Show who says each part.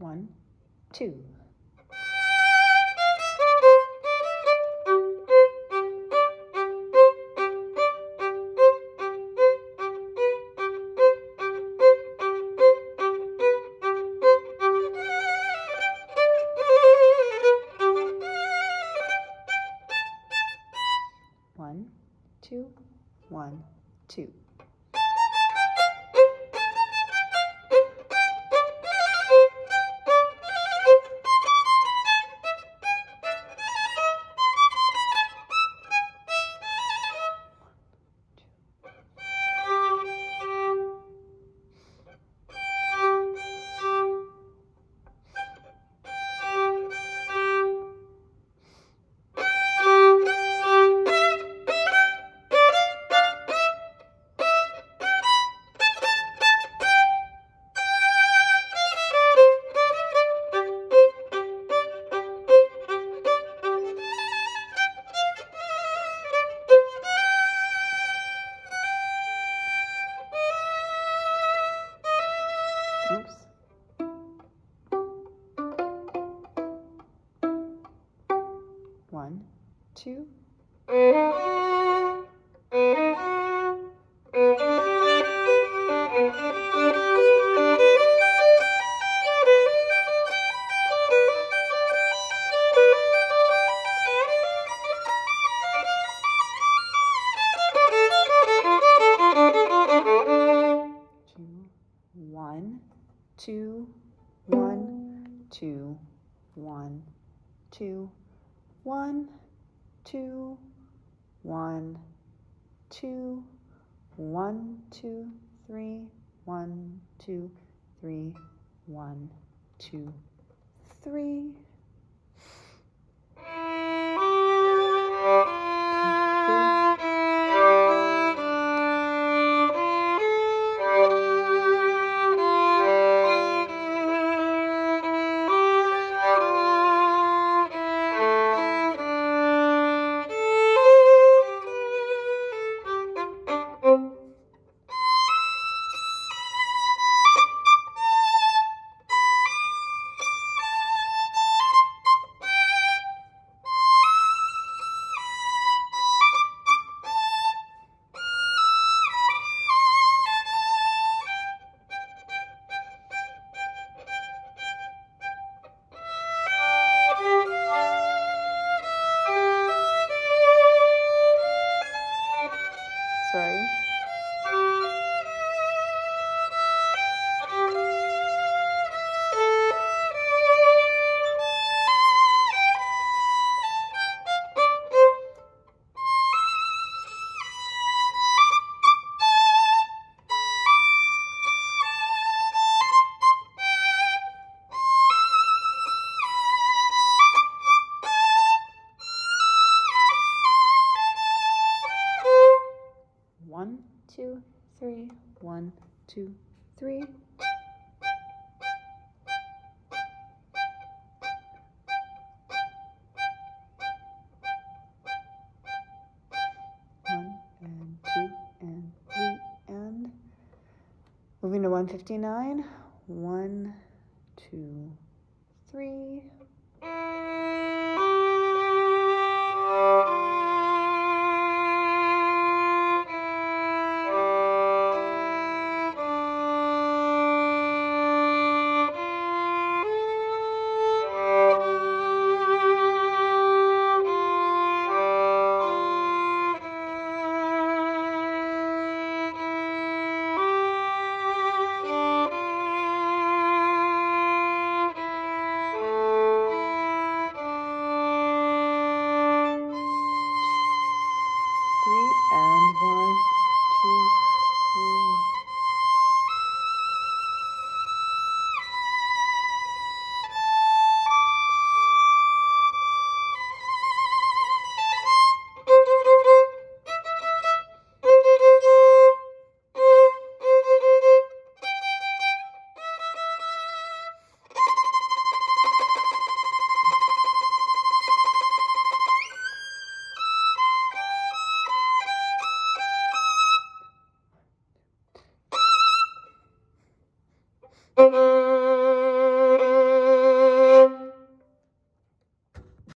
Speaker 1: 1, 2. One, two, 1, 2. Oops. 1, 2. One, two, 1, 2, 1, 2, 1, 2, 1, 2, 1, 2, 3, 1, 2, 3, 1, 2, 3. Sorry. One, two, 3, 1, 2, 3. One and 2 and 3 and moving to 159. 1, 2, 3. And 1, 2, 3.
Speaker 2: Thank you.